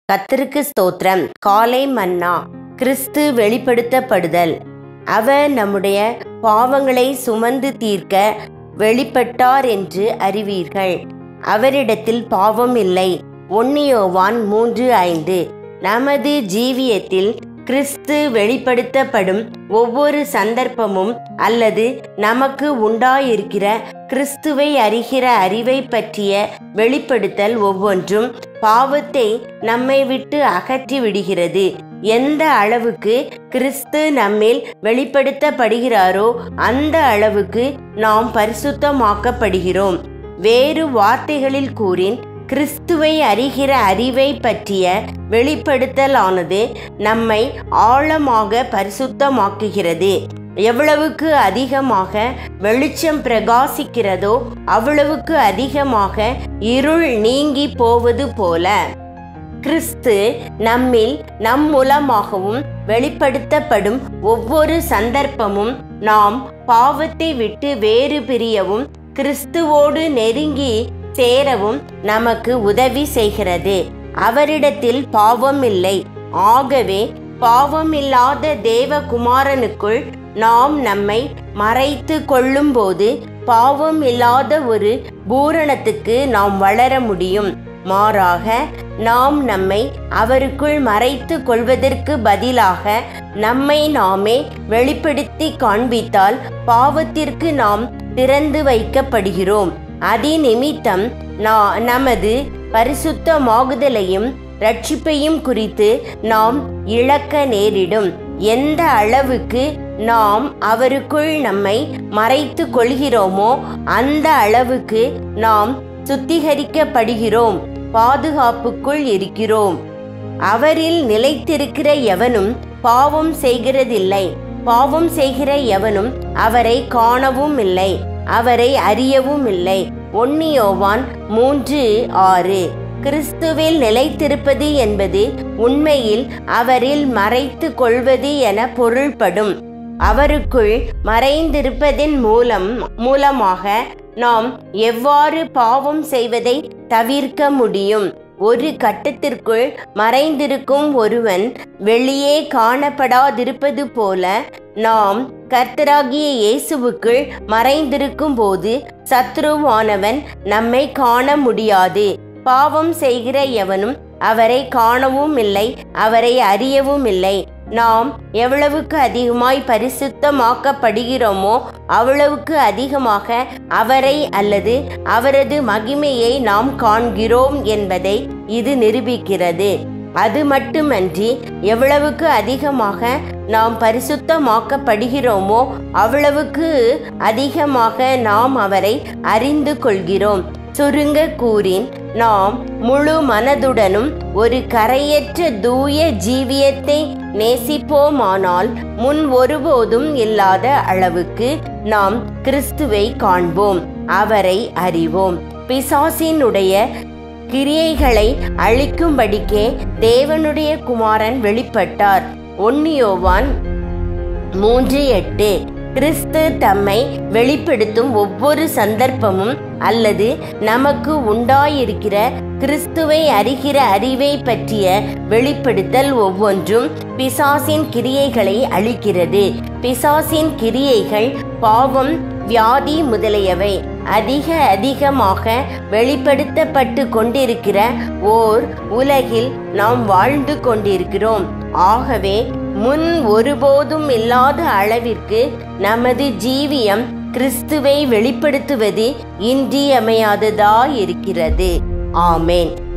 கர்த்தருக்கு ஸ்தோத்திரம். காலை மன்னா. கிறிஸ்து வெளிப்படுத்தப்படுதல். அவர் நம்முடைய பாவங்களை சுமந்து தீர்க்க வெளிப்பட்டார் என்று அறிவீர்கள். அவரிடத்தில் பாவம் இல்லை. 1 யோவான் 3:5. நமது ஜீவியத்தில் கிறிஸ்து வெளிப்படுத்தப்படும் ஒவ்வொரு சந்தர்ப்பமும் அல்லது நமக்கு உண்டாயிருக்கிற கிறிஸ்துவை அறிகிற அறிவை பற்றிய வெளிப்படுத்தல் ஒவ்வொன்றும் பாவத்தை நம்மை விட்டு அகற்றி விடுகிறது. எந்த அளவுக்கு கிறிஸ்து நம்மில் வெளிப்படுத்தப்படுகிறாரோ அந்த அளவுக்கு நாம் பரிசுத்தமாக்கப்படுகிறோம். வேறு வார்த்தைகளில் கூறின், கிறிஸ்துவை அறிகிற அறிவை பற்றிய வெளிப்படுத்தலானது நம்மை ஆழமாக பரிசுத்தமாக்குகிறது. எவ்வளவுக்கு அதிகமாக வெளிச்சம் பிரகாசிக்கிறதோ அவ்வளவுக்கு அதிகமாக இருள் நீங்கி போவது போல கிறிஸ்து நம்மில் நம் மூலமாகவும் வெளிப்படுத்தப்படும் ஒவ்வொரு சந்தர்ப்பமும் நாம் பாவத்தை விட்டு வேறு பிரியவும் கிறிஸ்துவோடு நெருங்கி சேரவும் நமக்கு உதவி செய்கிறது. அவரிடத்தில் பாவம் இல்லை. ஆகவே பாவமில்லாத தேவகுமாரனுக்குள் நாம் நம்மை மறைத்து கொள்ளும்போது பாவம் இல்லாத ஒரு பூரணத்துக்கு நாம் வளர முடியும். மாறாக நாம் நம்மை அவருக்குள் மறைத்து கொள்வதற்கு பதிலாக நம்மை நாமே வெளிப்படுத்தி காண்பித்தால் பாவத்திற்கு நாம் திறந்து வைக்கப்படுகிறோம். அதிநிமித்தம் நமது பரிசுத்தமாகுதலையும் ரட்சிப்பையும் குறித்து நாம் இழக்க நேரிடும். எந்த அளவுக்கு நாம் அவருக்குள் நம்மை மறைத்து கொள்கிறோமோ அந்த அளவுக்கு நாம் சுத்திகரிக்கப்படுகிறோம், பாதுகாப்புக்குள் இருக்கிறோம். அவரில் நிலைத்திருக்கிற எவனும் பாவம் செய்கிறதில்லை. பாவம் செய்கிற எவனும் அவரை காணவும் இல்லை, அவரை அறியவும் இல்லை. 1 யோவான் 3:6. கிறிஸ்துவில் நிலைத்திருப்பது என்பது உண்மையில் அவரில் மறைத்து கொள்வது என பொருள்படும். அவருக்குள் மறைந்திருப்பதன் மூலமாக நாம் எவ்வாறு பாவம் செய்வதை தவிர்க்க முடியும்? ஒரு கட்டத்திற்குள் மறைந்திருக்கும் ஒருவன் வெளியே காணப்படாதிருப்பது போல நாம் கர்த்தராகிய இயேசுவுக்குள் மறைந்திருக்கும் போது சத்ருவானவன் நம்மை காண முடியாது. பாவம் செய்கிற எவனும் அவரை காணவும் இல்லை, அவரை அறியவும் இல்லை. நாம் எவ்வளவுக்கு அதிகமாய் பரிசுத்தமாக்கப்படுகிறோமோ அவ்வளவுக்கு அதிகமாக அவரை அல்லது அவரது மகிமையை நாம் காண்கிறோம் என்பதை இது நிரூபிக்கிறது. அது மட்டுமன்றி எவ்வளவுக்கு அதிகமாக நாம் பரிசுத்தமாக்கப்படுகிறோமோ அவ்வளவுக்கு அதிகமாக நாம் அவரை அறிந்து கொள்கிறோம். சுருங்க கூறின், நாம் முழு மனதுடனும் ஒரு கரையற்ற தூய ஜீவியத்தை நேசிப்போமானால் முன் ஒருபோதும் இல்லாத அளவுக்கு நாம் கிறிஸ்துவை காண்போம், அவரை அறிவோம். பிசாசினுடைய கிரியைகளை அழிக்கும்படிக்கே தேவனுடைய குமாரன் வெளிப்பட்டார். 1 யோவான் 3:8. கிறிஸ்து தம்மை வெளிப்படுத்தும் ஒவ்வொரு சந்தர்ப்பமும் அல்லது நமக்கு உண்டாயிருக்கிற கிறிஸ்துவை அறிகிற அறிவை பற்றிய வெளிப்படுத்தல் ஒவ்வொன்றும் பிசாசின் கிரியைகளை அழிக்கிறது. பிசாசின் கிரியைகள் பாவம், வியாதி முதலியவை. அதிகமாக வெளிப்படுத்தப்பட்டு கொண்டிருக்கிற ஓர் உலகில் நாம் வாழ்ந்து கொண்டிருக்கிறோம். ஆகவே முன் ஒருபோதும் இல்லாத அளவிற்கு நமது ஜீவியம் கிறிஸ்துவை வெளிப்படுத்துவது இன்றியமையாததாயிருக்கிறது. ஆமேன்.